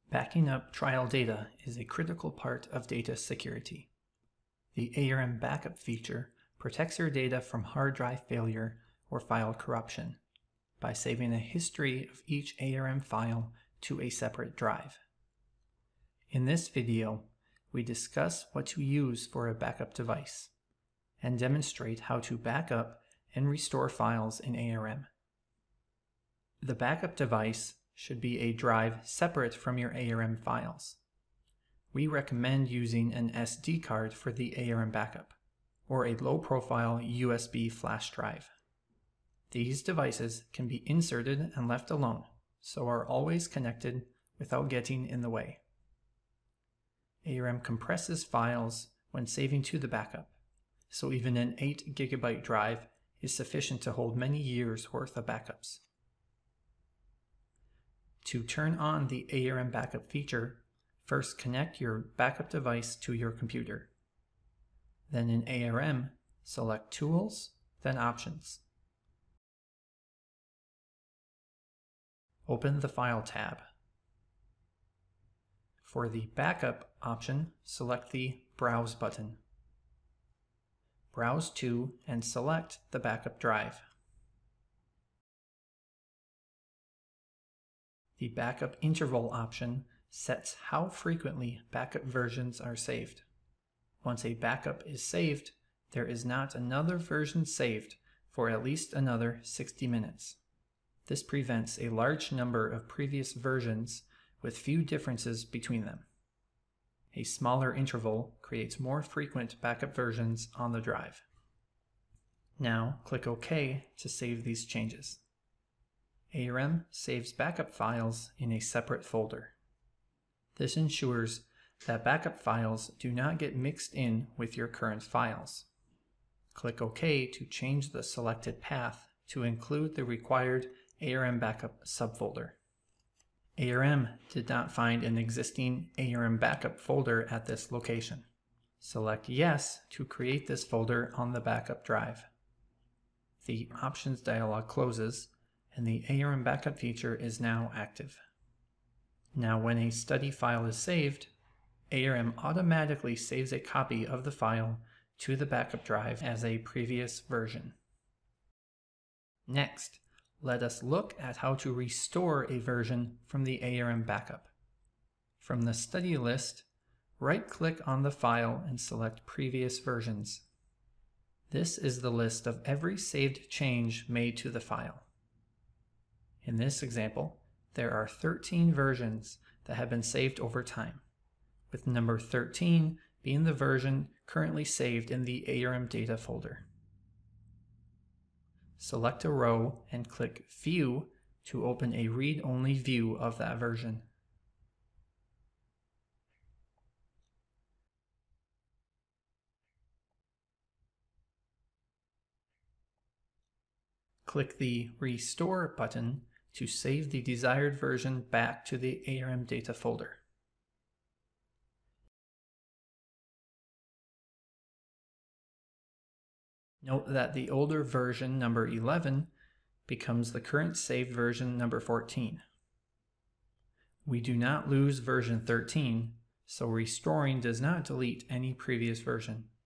Backing up trial data is a critical part of data security. The ARM backup feature protects your data from hard drive failure or file corruption by saving a history of each ARM file to a separate drive. In this video, we discuss what to use for a backup device and demonstrate how to back up and restore files in ARM. The backup device should be a drive separate from your ARM files. We recommend using an SD card for the ARM backup, or a low-profile USB flash drive. These devices can be inserted and left alone, so are always connected without getting in the way. ARM compresses files when saving to the backup, so even an 8 GB drive is sufficient to hold many years' worth of backups. To turn on the ARM backup feature, first connect your backup device to your computer. Then in ARM, select Tools, then Options. Open the File tab. For the Backup option, select the Browse button. Browse to and select the backup drive. The Backup Interval option sets how frequently backup versions are saved. Once a backup is saved, there is not another version saved for at least another 60 minutes. This prevents a large number of previous versions with few differences between them. A smaller interval creates more frequent backup versions on the drive. Now click OK to save these changes. ARM saves backup files in a separate folder. This ensures that backup files do not get mixed in with your current files. Click OK to change the selected path to include the required ARM backup subfolder. ARM did not find an existing ARM backup folder at this location. Select Yes to create this folder on the backup drive. The Options dialog closes, and the ARM backup feature is now active. Now when a study file is saved, ARM automatically saves a copy of the file to the backup drive as a previous version. Next, let us look at how to restore a version from the ARM backup. From the study list, right-click on the file and select Previous Versions. This is the list of every saved change made to the file. In this example, there are 13 versions that have been saved over time, with number 13 being the version currently saved in the ARM data folder. Select a row and click View to open a read-only view of that version. Click the Restore button to save the desired version back to the ARM data folder. Note that the older version, number 11, becomes the current saved version, number 14. We do not lose version 13, so restoring does not delete any previous version.